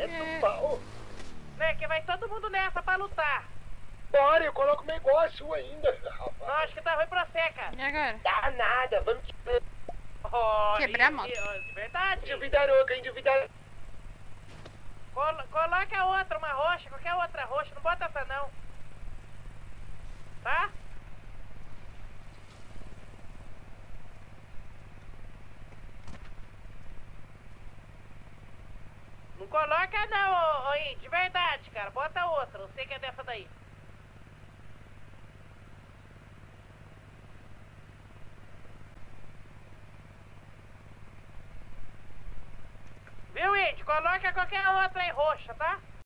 do pau. Né, que vai todo mundo nessa pra lutar. Bora, eu coloco meu igual a sua ainda. Não, acho que tá ruim pra você, cara. E agora? Dá nada, vamos Oh, Quebrar a moto. De verdade? endividaroca, endividar. Coloca outra, uma roxa, qualquer outra roxa, não bota essa não. Tá? Não coloca não, ô Índio, de verdade, cara. Bota outra, eu sei que é dessa daí. Viu, Índio? Coloca qualquer outra aí roxa, tá?